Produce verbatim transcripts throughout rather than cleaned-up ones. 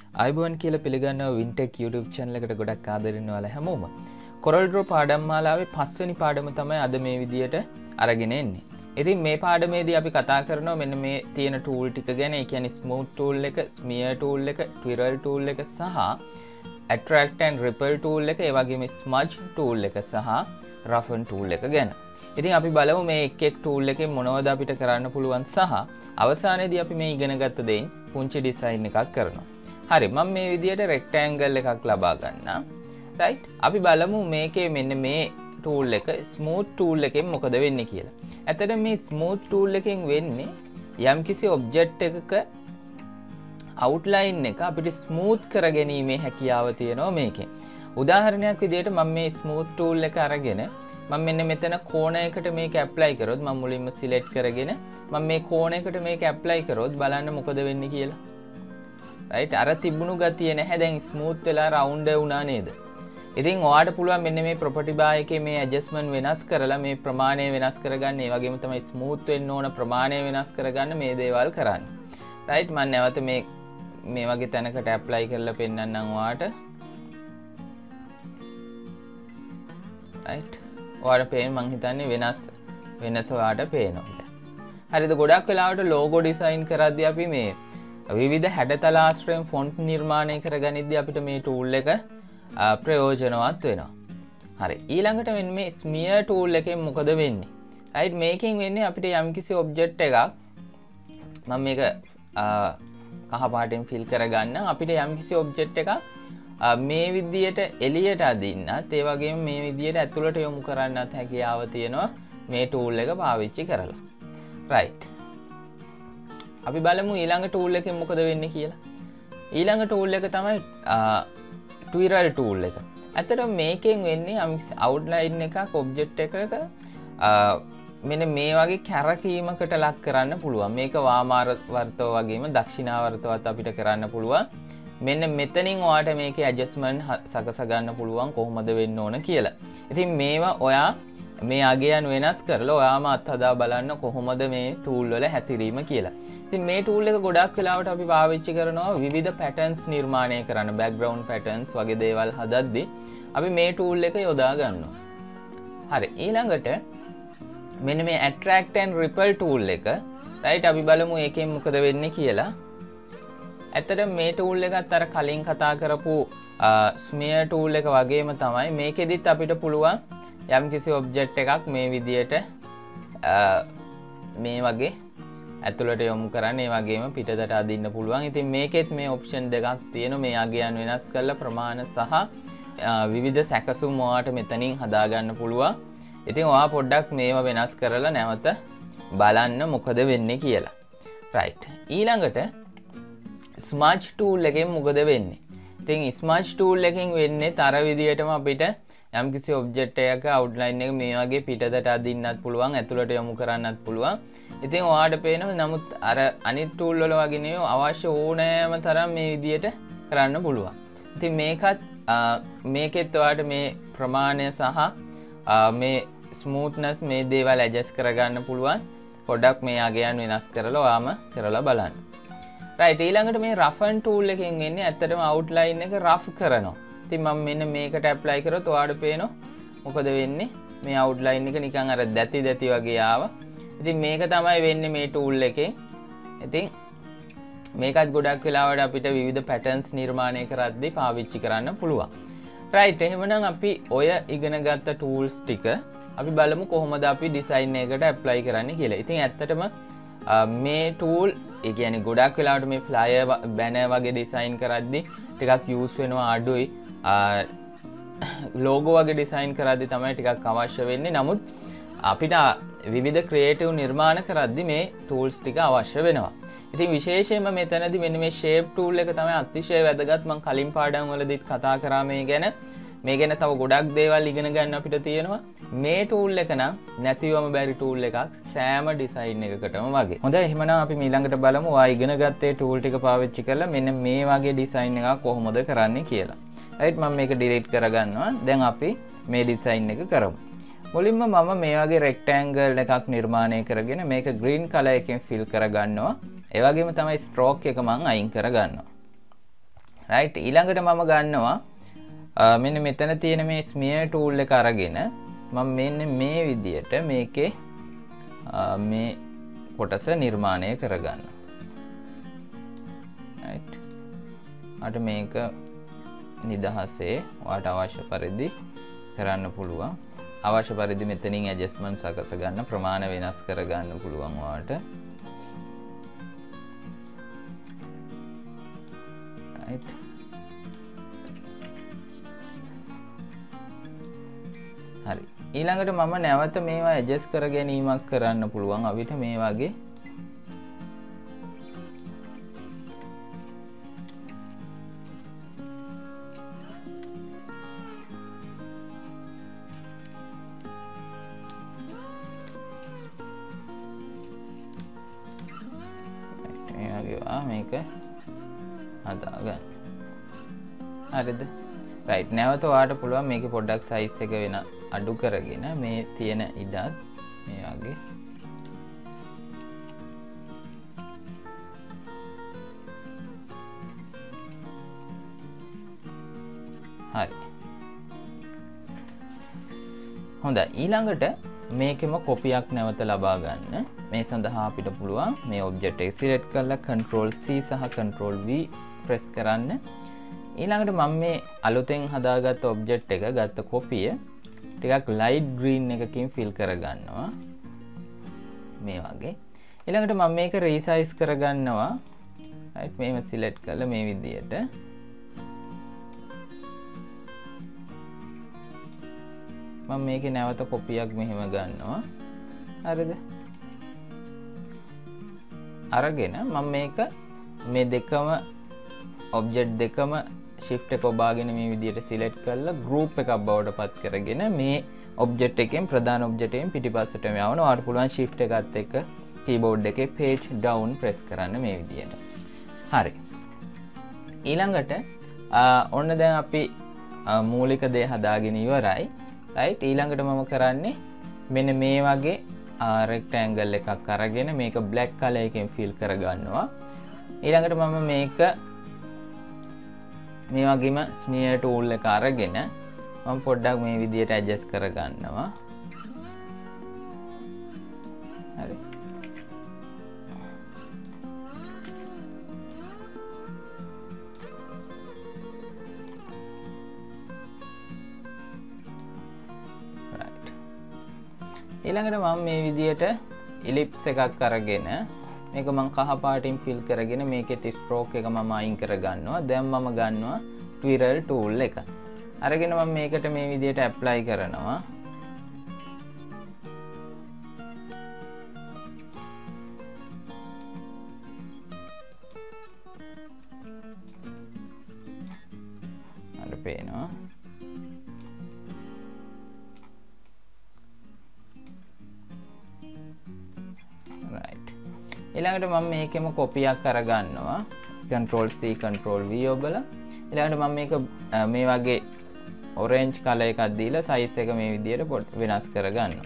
අයිබෝන් කියලා පිළිගන්නවා Wintech YouTube channel එකට ගොඩක් ආදරෙන් ඔයාලා හැමෝම. CorelDRAW පාඩම් මාලාවේ පස්වෙනි පාඩම තමයි අද මේ විදියට අරගෙන එන්නේ. ඉතින් මේ පාඩමේදී අපි කතා කරනවා මෙන්න මේ තියෙන tool ටික ගැන. ඒ කියන්නේ smooth tool එක, smear tool එක, twirl tool එක සහ attract and repel tool එක, ඒ වගේම smudge tool එක සහ roughen tool එක ගැන. ඉතින් අපි බලමු මේ එක් එක් tool එකෙන් මොනවද අපිට කරන්න පුළුවන් සහ අවසානයේදී අපි මේ ඉගෙන ගත්ත දෙයින් පුංචි design එකක් කරනවා. හරි, මම මේ විදියට rectangle එකක් ලබා ගන්නම්. right, අපි බලමු මේකේ මෙන්න මේ tool එක smooth tool එකෙන් මොකද වෙන්නේ කියලා. ඇත්තට මේ smooth tool එකෙන් වෙන්නේ යම්කිසි object එකක outline එක අපිට smooth කරගැනීමේ හැකියාව තියෙනවා මේකෙන්. උදාහරණයක් විදියට මම මේ smooth tool එක අරගෙන මම මෙන්න මෙතන කෝණයකට මේක apply කරොත්, මම මුලින්ම select කරගෙන මම මේ කෝණයකට මේක apply කරොත් බලන්න මොකද වෙන්නේ කියලා. right, අර තිබුණු ගතිය නැහැ, දැන් smooth වෙලා round වුණා නේද? ඉතින් ඔයාලට පුළුවන් මෙන්න මේ property bar එකේ මේ adjustment වෙනස් කරලා මේ ප්‍රමාණය වෙනස් කරගන්න, ඒ වගේම තමයි smooth වෙන්න ඕන ප්‍රමාණය වෙනස් කරගන්න මේ දේවල් කරන්න. right, මම නැවත මේ මේ වගේ තැනකට apply කරලා පෙන්නන්නම් ඔයාලට. right, ඔයාලට පේන මං හිතන්නේ වෙනස් වෙනස ඔයාලට පේනවා. හරිද? ගොඩක් වෙලාවට logo design කරද්දී අපි මේ විවිධ හැඩතල ආශ්‍රයෙන් font නිර්මාණය කරගනිද්දී අපිට මේ tool එක ප්‍රයෝජනවත් වෙනවා. හරි, ඊළඟට මෙන්න මේ smear tool එකෙන් මොකද වෙන්නේ? right, මේකෙන් වෙන්නේ අපිට යම්කිසි object එකක් මම මේක කහ පාටෙන් fill කරගන්න. අපිට යම්කිසි object එකක් මේ විදියට එළියට අදින්නත් ඒ වගේම මේ විදියට ඇතුළට යොමු කරන්නත් හැකියාව තියෙනවා මේ tool එක පාවිච්චි කරලා. right, අපි බලමු ඊළඟ tool එකෙන් මොකද වෙන්නේ කියලා. ඊළඟ tool එක තමයි twirl tool එක. ඇත්තටම මේකෙන් වෙන්නේ outline එකක් object එකක මෙන්න මේ වගේ කැරකීමකට ලක් කරන්න පුළුවන්. මේක වාමාවර්තව වගේම දක්ෂිනාවර්තවත් අපිට කරන්න පුළුවන්. මෙන්න මෙතනින් ඔයාට මේකේ adjustment සකස ගන්න පුළුවන් කොහොමද වෙන්න ඕන කියලා. ඉතින් මේවා ඔයා මේ අගයන් වෙනස් කරලා ඔයාම අත්හදා බලන්න කොහොමද මේ tool වල හැසිරීම කියලා. ඉතින් මේ tool එක ගොඩක් වෙලාවට අපි පාවිච්චි කරනවා විවිධ patterns නිර්මාණය කරන්න, background patterns වගේ දේවල් හදද්දී අපි මේ tool එක යොදා ගන්නවා. හරි, ඊළඟට මෙන්න මේ attract and repel tool එක, right, අපි බලමු ඒකෙන් මොකද වෙන්නේ කියලා. ඇත්තට මේ tool එකත් අර කලින් කතා කරපු smear tool එක වගේම තමයි. මේකෙදිත් අපිට පුළුවන් යම්කිසි object එකක් මේ විදියට මේ වගේ ඇතුළට යොමු කරන්න, ඒ වගේම පිටතට අදින්න පුළුවන්. ඉතින් මේකෙත් මේ option දෙකක් තියෙනවා. මේ අගයන් වෙනස් කරලා ප්‍රමාණ සහ විවිධ සැකසුම් ඔයාට මෙතනින් හදා ගන්න පුළුවන්. ඉතින් ඔයා පොඩ්ඩක් මේවා වෙනස් කරලා නැවත බලන්න මොකද වෙන්නේ කියලා. right, ඊළඟට smudge tool එකෙන් මොකද වෙන්නේ? ඉතින් smudge tool එකෙන් වෙන්නේ තර විදියටම අපිට යම්කිසි object එකක outline එක මේ වගේ පිටතට අදින්නත් පුළුවන්, ඇතුළට යොමු කරන්නත් පුළුවන්. ඉතින් ඔයාට පේනවා නමුත් අර අනිත් tool වල වගේ නෙවෙයි, අවශ්‍ය ඕනෑම තරම් මේ විදියට කරන්න පුළුවන්. ඉතින් මේකත් මේකෙත් ඔයාට මේ ප්‍රමාණය සහ මේ smoothness මේ දේවල් adjust කරගන්න පුළුවන්. පොඩ්ඩක් මේ අගයන් වෙනස් කරලා ඔයාම කරලා බලන්න. right, ඊළඟට මේ roughen tool එකෙන් වෙන්නේ ඇත්තටම outline එක rough කරනවා. ඉතින් මම මෙන්න මේකට apply කරොත් ඔයාලට පේනවා මොකද වෙන්නේ? මේ outline එක නිකන් අර දැති දැති වගේ ආවා. ඉතින් මේක තමයි වෙන්නේ මේ tool එකෙන්. ඉතින් මේකත් ගොඩක් වෙලාවට අපිට විවිධ patterns නිර්මාණය කරද්දී පාවිච්චි කරන්න පුළුවන්. right, එහෙමනම් අපි ඔය ඉගෙන ගත්ත tools ටික අපි බලමු කොහොමද අපි design එකකට apply කරන්නේ කියලා. ඉතින් ඇත්තටම මේ tool, ඒ කියන්නේ ගොඩක් වෙලාවට මේ flyer banner වගේ design කරද්දී ටිකක් use වෙනවා අඩුයි. logo වගේ design කරද්දී තමයි ටිකක් අවශ්‍ය වෙන්නේ. නමුත් අපිට විවිධ creative නිර්මාණ කරද්දී මේ tools ටික අවශ්‍ය වෙනවා. ඉතින් විශේෂයෙන්ම මෙතනදී මෙන්න මේ shape tool එක තමයි අතිශය වැදගත්. මම කලින් පාඩම් වලදීත් කතා කරා මේ ගැන. මේ ගැන තව ගොඩක් දේවල් ඉගෙන ගන්න අපිට තියෙනවා. මේ tool එක නම් නැතිවම බැරි tool එකක් සෑම design එකකටම වගේ. හොඳයි, එහෙනම් අපි ඊළඟට බලමු ඔයා ඉගෙන ගත්තේ tool ටික පාවිච්චි කරලා මෙන්න මේ වගේ design එකක් කොහොමද කරන්නේ කියලා. right, මම මේක delete කරගන්නවා. දැන් අපි මේ design එක කරමු. මුලින්ම මම මේ වගේ rectangle එකක් නිර්මාණය කරගෙන මේක green color එකෙන් fill කරගන්නවා. ඒ වගේම තමයි stroke එක මම අයින් කරගන්නවා. right ඊළඟට මම ගන්නවා මෙන්න මෙතන තියෙන මේ smear tool එක අරගෙන මම මෙන්න මේ විදියට මේකේ මේ කොටස නිර්මාණය කරගන්නවා right අට මේක නිදහසේ ඔයාලට අවශ්‍ය පරිදි කරන්න පුළුවන් අවශ්‍ය පරිදි මෙතනින් ඇඩ්ජස්ට්මන්ට් සකස ගන්න ප්‍රමාණ වෙනස් කර ගන්න පුළුවන් ඔයාලට right හරි ඊළඟට මම නැවත මේවා ඇඩ්ජස්ට් කර ගැනීමක් කරන්න පුළුවන් අපිට මේ වගේ මේක හදාගන්න හරිද රයිට් නැවත ඔයාලට පුළුවන් මේකේ පොඩ්ඩක් සයිස් එක වෙන අඩු කරගෙන මේ තියෙන ඉඩත් මේ වගේ හරි හොඳයි ඊළඟට මේකෙම කොපියක් නැවත ලබා ගන්න මේ සඳහා අපිට පුළුවන් මේ ඔබ්ජෙක්ට් එක සිලෙක්ට් කරලා control C සහ control V press කරන්න ඊළඟට මම මේ අලුතෙන් හදාගත්ත ඔබ්ජෙක්ට් එක ගත්ත කොපිය ටිකක් light green එකකින් fill කරගන්නවා මේ වගේ ඊළඟට මම මේක resize කරගන්නවා right මේව select කරලා මේ විදියට මම මේකේ නැවත කොපියක් මෙහෙම ගන්නවා හරිද අරගෙන මම මේක මේ දෙකම ඔබ්ජෙක්ට් දෙකම shift එක ඔබාගෙන මේ විදියට select කරලා group එකක් බවට පත් කරගෙන මේ ඔබ්ජෙක්ට් එකෙන් ප්‍රධාන ඔබ්ජෙක්ට් එකෙන් පිටිපස්සට යවනවා ඔයාලට පුළුවන් shift එකත් එක්ක keyboard එකේ page down press කරන්න මේ විදියට හරි ඊළඟට ඔන්න දැන් අපි මූලික දේ හදාගෙන ඉවරයි right ඊළඟට මම කරන්නේ මෙන්න මේ වගේ rectangle එකක් අරගෙන මේක black color එකෙන් fill කරගන්නවා ඊළඟට මම මේක මේ වගේම smear tool එක අරගෙන මම පොඩ්ඩක් මේ විදියට adjust කරගන්නවා හරි ඊළඟට මම මේ විදියට ellipse එකක් අරගෙන මේක මම කහ පාටින් fill කරගෙන මේකේ stroke එක මම අයින් කරගන්නවා දැන් මම ගන්නවා Twirl tool එක අරගෙන මම මේකට මේ විදියට apply කරනවා අර පේනවා ඊළඟට මම මේකෙම කොපියක් අරගන්නවා control C control V ඔබලා ඊළඟට මම මේක මේ වගේ orange color එකක් දීලා size එක මේ විදියට වෙනස් කරගන්නවා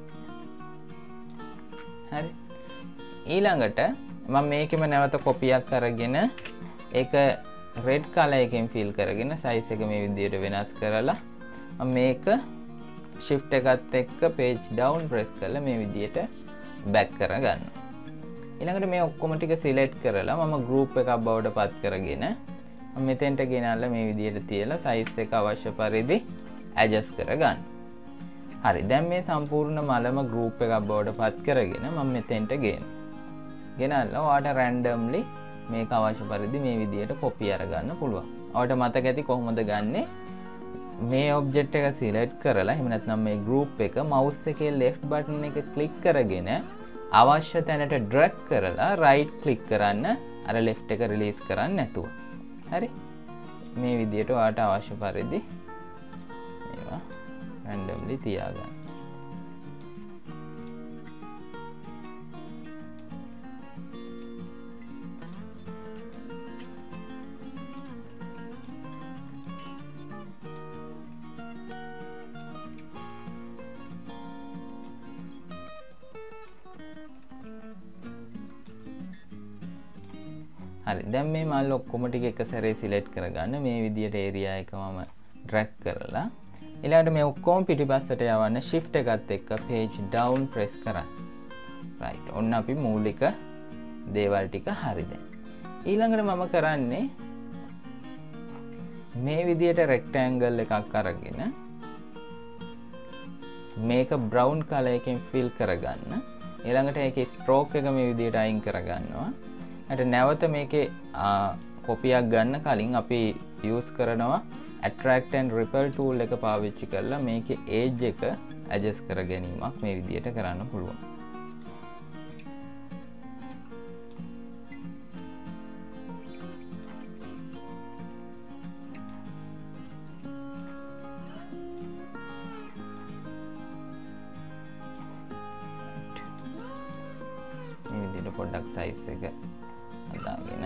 හරි ඊළඟට මම මේකෙම නැවත කොපියක් අරගෙන ඒක red color එකෙන් fill කරගෙන size එක මේ විදියට වෙනස් කරලා මම මේක shift එකත් එක්ක page down press කරලා මේ විදියට back කරගන්නවා ඊළඟට මේ ඔක්කොම ටික select කරලා මම group එකක් බවට පත් කරගෙන මම මෙතෙන්ට ගෙනල්ලා මේ විදියට තියලා size එක අවශ්‍ය පරිදි adjust කරගන්න. හරි දැන් මේ සම්පූර්ණ මලම group එකක් බවට පත් කරගෙන මම මෙතෙන්ට ගේනවා. ගෙනල්ලා ඔයාලට randomly මේක අවශ්‍ය පරිදි මේ විදියට copy අරගන්න පුළුවන්. ඔයාලට මතක ඇති කොහොමද ගන්නෙ? මේ object එක select කරලා එහෙම නැත්නම් මේ group එක mouse එකේ left button එක click කරගෙන අවශ්‍ය තැනට drag කරලා right click කරන්න අර left එක release කරන්න නැතුව. හරි? මේ විදියට ඔයාලට අවශ්‍ය පරිදි මේවා randomly තියාගන්න. හරි. දැන් මේ මල් ඔක්කොම ටික එක සැරේ සිලෙක්ට් කරගන්න. මේ විදියට ඒරියා එක මම ඩ්‍රැග් කරලා ඊළඟට මේ ඔක්කොම පිටිපස්සට යවන්න shift එකත් එක්ක page down press කරන්න. right. ඔන්න අපි මූලික දේවල් ටික හරි දැන්. ඊළඟට මම කරන්නේ මේ විදියට rectangle එකක් අරගෙන මේක brown color එකෙන් fill කරගන්න. ඊළඟට ඒකේ stroke එක මේ විදියට අයින් කරගන්නවා. ඊට නැවත මේකේ කොපියක් ගන්න කලින් අපි use කරනවා Attract and Repel tool එක පාවිච්චි කරලා මේකේ edge එක adjust කර ගැනීමක් මේ විදියට කරන්න පුළුවන්. මේ විදියට පොඩ්ඩක් size එක හදාගෙන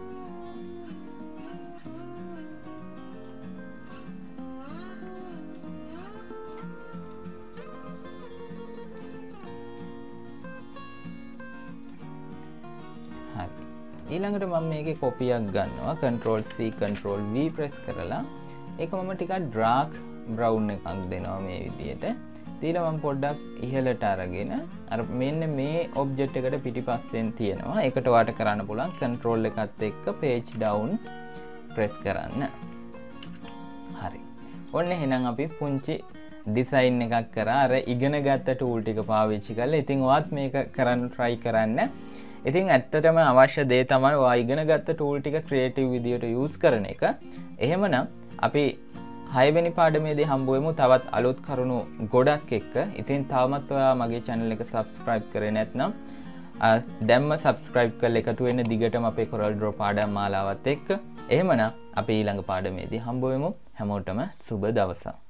ඊළඟට මම මේකේ කොපියක් ගන්නවා control C control V press කරලා ඒක මම ටිකක් dark brown එකක් දෙනවා මේ විදියට. ඊළඟ මම පොඩ්ඩක් ඉහළට අරගෙන අර මෙන්න මේ object එකට පිටිපස්සෙන් තියෙනවා. ඒකට වාට කරන්න පුළුවන් control එකත් එක්ක page down press කරන්න. හරි. ඔන්න එහෙනම් අපි පුංචි design එකක් කරා අර ඉගෙන ගත්ත tool ටික පාවිච්චි කරලා. ඉතින් ඔයත් මේක කරන්න try කරන්න. ඉතින් ඇත්තටම අවශ්‍ය දේ තමයි ඔයා ඉගෙන ගත්ත tool ටික creative විදියට use කරන එක. එහෙමනම් අපි හය වෙනි පාඩමේදී හම්බ වෙමු තවත් අලුත් කරුණු ගොඩක් එක්ක. ඉතින් තවමත් ඔයා මගේ channel එක subscribe කරේ නැත්නම් දැන්ම subscribe කරලා එකතු වෙන්න දිගටම අපේ Corel Draw පාඩම් මාලාවත් එක්ක. එහෙමනම් අපි ඊළඟ පාඩමේදී හම්බ වෙමු. හැමෝටම සුබ දවසක්.